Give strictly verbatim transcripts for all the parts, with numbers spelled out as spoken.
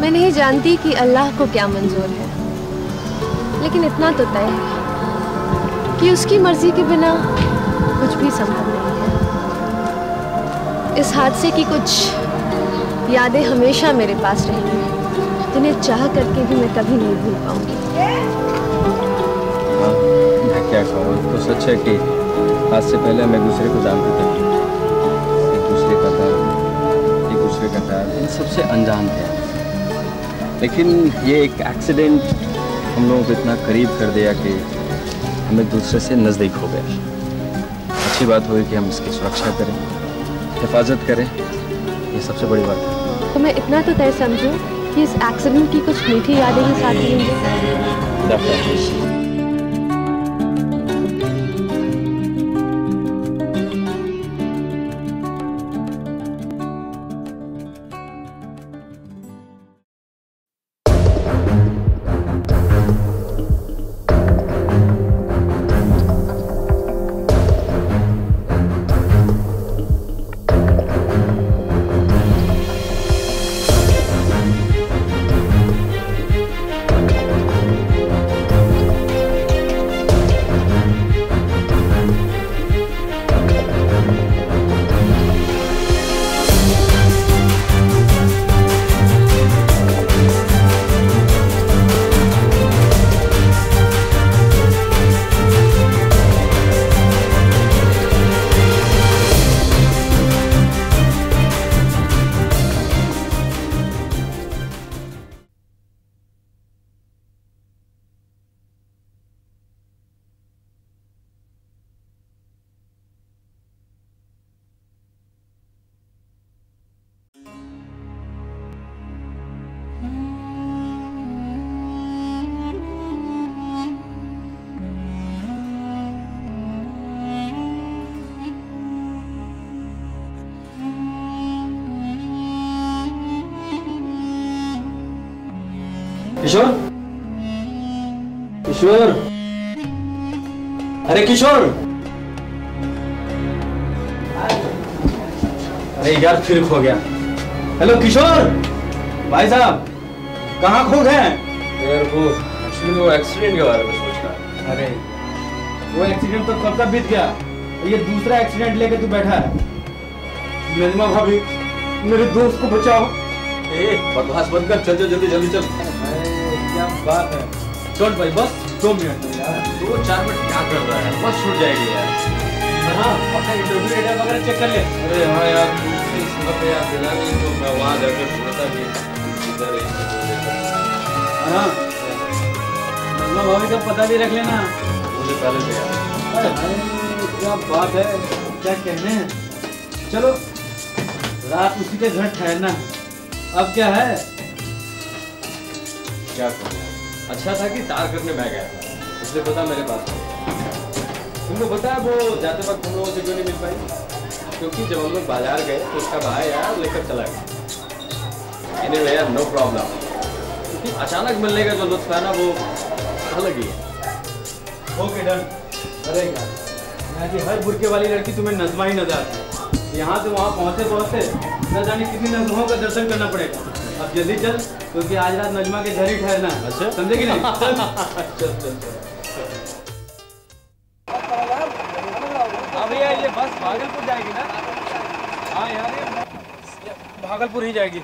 मैं नहीं जानती कि अल्लाह को क्या मंजूर है, लेकिन इतना तो तय है कि उसकी मर्जी के बिना कुछ भी संभव नहीं है। इस हादसे की कुछ यादें हमेशा मेरे पास रहेंगी, जिन्हें चाह करके भी मैं कभी नहीं भूल पाऊंगी। हाँ, मैं क्या कहूँ, तो सच है कि आज से पहले हम एक दूसरे को जानते थे, एक दूसरे का दर्द, एक दूसरे का प्यार, इन सबसे अनजान थे। लेकिन ये एक एक्सीडेंट हम लोगों को इतना करीब कर दिया कि हम एक दूसरे से नज़दीक हो गए। अच्छी बात हुई कि हम इसकी सुरक्षा करें, हिफाजत करें, ये सबसे बड़ी बात है। तो मैं इतना तो तय समझूं कि इस एक्सीडेंट की कुछ मीठी यादें ही साथ रहेंगी। किशोर, किशोर, अरे किशोर, अरे यार फिर खो गया। हेलो किशोर, भाई साहब कहाँ खो गए? यार वो एक्चुअली वो एक्सीडेंट के बारे में सोच रहा है। अरे वो एक्सीडेंट तो कब का बीत गया, ये दूसरा एक्सीडेंट लेके तू बैठा है। नजमा भाभी, मेरे दोस्त को बचाओ। ए बकवास बंद कर, चल चल जल्दी जल्दी चल। क्या बात है, छोड़ भाई बस दो मिनट में यार। दो चार मिनट क्या कर रहा है, बस छूट जाएगी यार। हाँ अपना इंटरव्यू डेटा वगैरह चेक कर ले। अरे हाँ यार, इस वक्त यार दिला नहीं तो मैं वहाँ जाकर छोड़ता भी इधर ही। हाँ नजमा भाभी का पता भी रख लेना, मुझे पहले से यार। अरे क्या बात है, क्या कहने हैं। चलो रात उसी के घर ठहरना, अब क्या है। क्या कहूँ, अच्छा था कि तार करने मैं गया था, उसने पता मेरे पास। तुमको पता है वो जाते वक्त तुम लोगों से क्यों नहीं मिल पाई? क्योंकि जब हम लोग बाजार गए तो उसका भाई यार लेकर चला गया। एनीवे यार नो प्रॉब्लम, क्योंकि अचानक मिलने का जो लुत्फ है ना वो अलग ही है। Okay done. अरे यार यहाँ की हर बुरके वाली लड़की तुम्हें नजमा ही नजर आती है। यहाँ से वहाँ पहुँचते पहुँचते न जाने कितनी नजमाओं का दर्शन करना पड़ेगा। अब जल्दी चल, क्योंकि आज रात नजमा के घर ही ठहरना है। अच्छा समझे कि नहीं? चल चल चल। हाँ भैया ये बस भागलपुर जाएगी ना? हाँ यार ये भागलपुर ही जाएगी।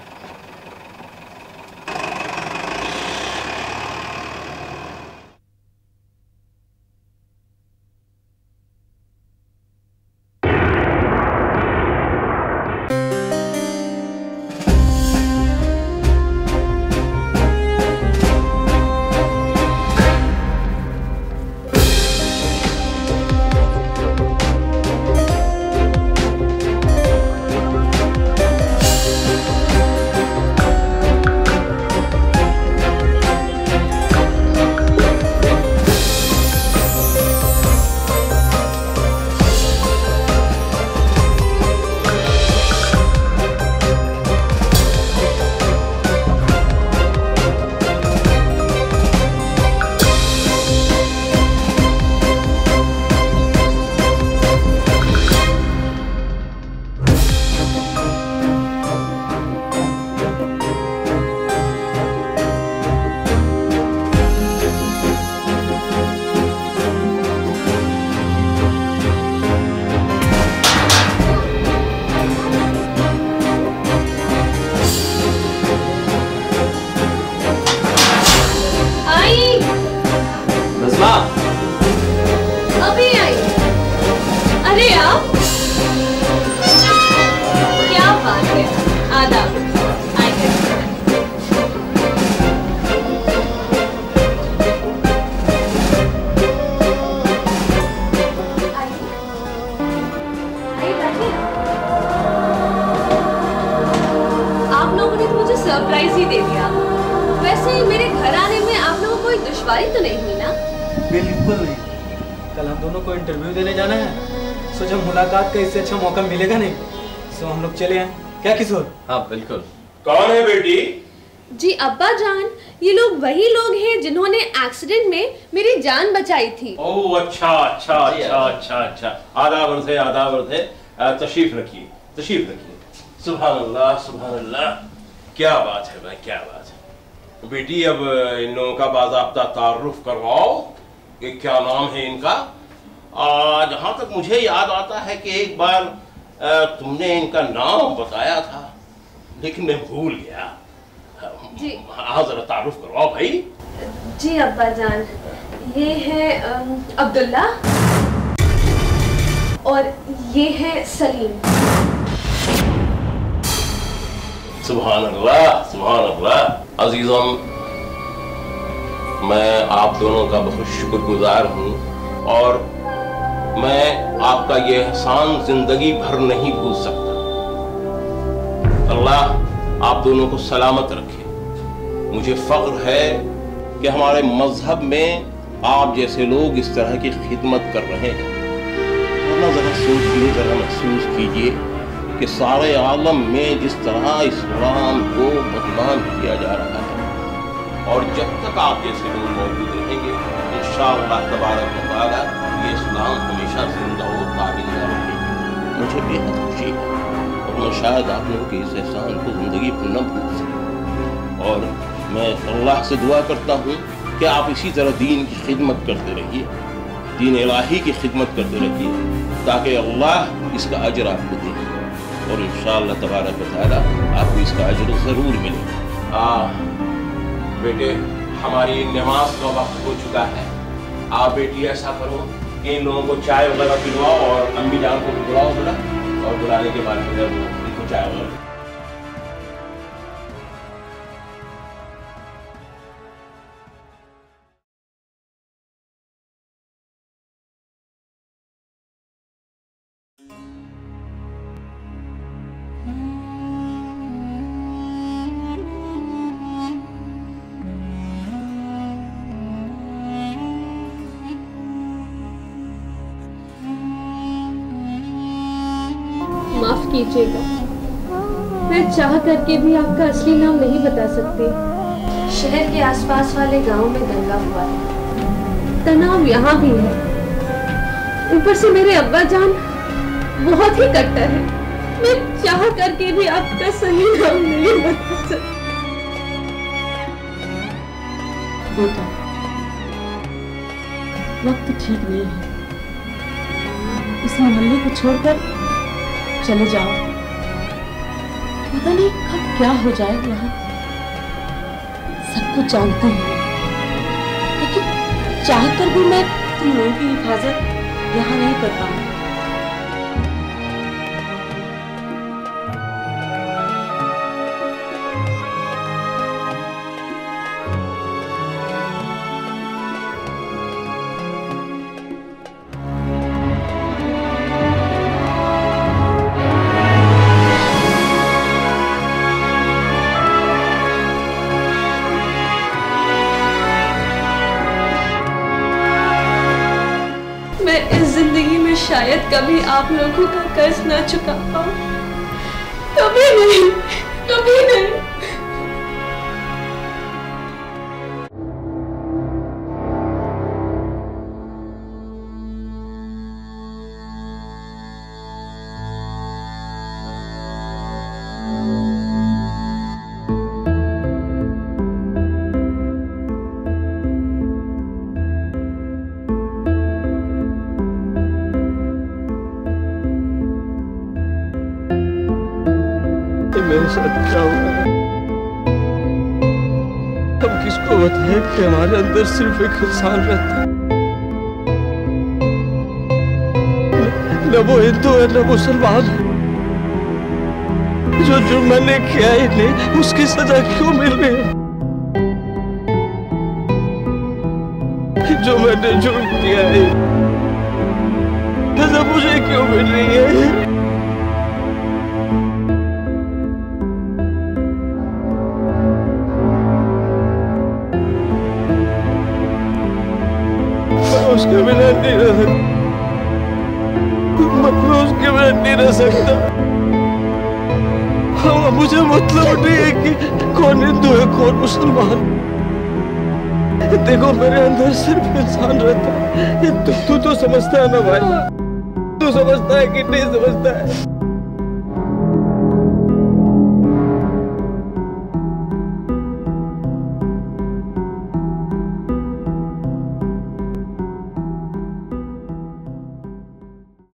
बिल्कुल नहीं। कल हम दोनों को इंटरव्यू देने जाना है, सो जब मुलाकात का इससे अच्छा मौका मिलेगा नहीं, सो हम लोग चले आए। क्या किशोर? हाँ बिल्कुल। कौन है बेटी? जी अब्बा जान, ये लोग वही लोग हैं जिन्होंने एक्सीडेंट में मेरी जान बचाई थी। ओह अच्छा अच्छा अच्छा अच्छा अच्छा। आदाब अर्ज़ आदाब अर्ज़, तशरीफ रखिए तशरीफ रखिए। सुभान अल्लाह सुभान अल्लाह, क्या बात है भाई, क्या बात है। बेटी अब इन लोगों का बाज़ाब्ता तारुफ करवाओ कि क्या नाम है इनका। जहाँ तक मुझे याद आता है कि एक बार आ, तुमने इनका नाम बताया था, लेकिन मैं भूल गया। जी हाँ जरा तारुफ करवाओ भाई। जी अब्बा जान, ये है अब्दुल्ला और ये है सलीम। सुभान अल्लाह सुभान अल्लाह। अजीज़म, मैं आप दोनों का बहुत शुक्रगुजार हूँ और मैं आपका ये एहसान जिंदगी भर नहीं भूल सकता। अल्लाह आप दोनों को सलामत रखे। मुझे फख्र है कि हमारे मजहब में आप जैसे लोग इस तरह की खिदमत कर रहे हैं। वरना ज़रा सोचिए, ज़रा महसूस कीजिए कि सारे आलम में जिस तरह इस्लाम को बदनाम किया जा रहा है, और जब तक आप जैसे लोग मौजूद रहेंगे इंशाअल्लाह तबारक व तआला ये इस्लाम हमेशा जिंदा और ताबिंदा रहेगा। मुझे बेहद खुशी है और मैं शायद आप लोगों के इस एहसान को ज़िंदगी भर न भूल सकूं। और मैं अल्लाह से दुआ करता हूँ कि आप इसी तरह दीन की खिदमत करते रहिए, दीन इलाही की खिदमत करते रहिए, ताकि अल्लाह इसका अजर आपको दे और इंशाअल्लाह तबारक व तआला आपको इसका अजर ज़रूर मिलेगा। बेटे, हमारी नमाज का वक्त हो चुका है। आप बेटी ऐसा करो कि इन लोगों को चाय वगैरह पिलवाओ और अम्मी जान को भी बुलाओ थोड़ा, और बुलाने के बाद फिर इनको चाय वगैरह। माफ कीजिएगा, मैं चाह करके भी आपका असली नाम नहीं बता सकती। शहर के आसपास वाले गांव में दंगा हुआ है, तनाव यहाँ भी है, ऊपर से मेरे अब्बा जान बहुत ही कट्टर है। मैं चाह करके भी आपका सही नाम नहीं बता सकती। बेटा, वक्त ठीक नहीं है, इस मोहल्ले को छोड़कर चले जाओ। पता नहीं कब क्या हो जाए। यहाँ सब कुछ जानते हैं, लेकिन चाहकर भी मैं तुम लोगों की हिफाजत यहाँ नहीं कर पाऊंगी। मैं इस जिंदगी में शायद कभी आप लोगों का कर्ज ना चुका पाऊं, कभी नहीं, कभी नहीं। मेरे साथ क्या हुआ है? हम किसको बताएं कि हमारे अंदर सिर्फ एक इंसान रहता है, न वो हिंदू है न मुसलमान है। जो जुर्म मैंने किया ही नहीं, उसकी सजा क्यों मिल रही है? जो मैंने जुर्म किया है, सजा मुझे क्यों मिल रही है? मैं उसके बिना नहीं रह सकता, मैं उसके बिना नहीं रह सकता। हाँ, मुझे मतलब नहीं है कि कौन हिंदू है कौन मुसलमान। देखो मेरे अंदर सिर्फ इंसान रहता है। तू तू तो समझता है ना भाई, तू समझता है कि नहीं समझता है?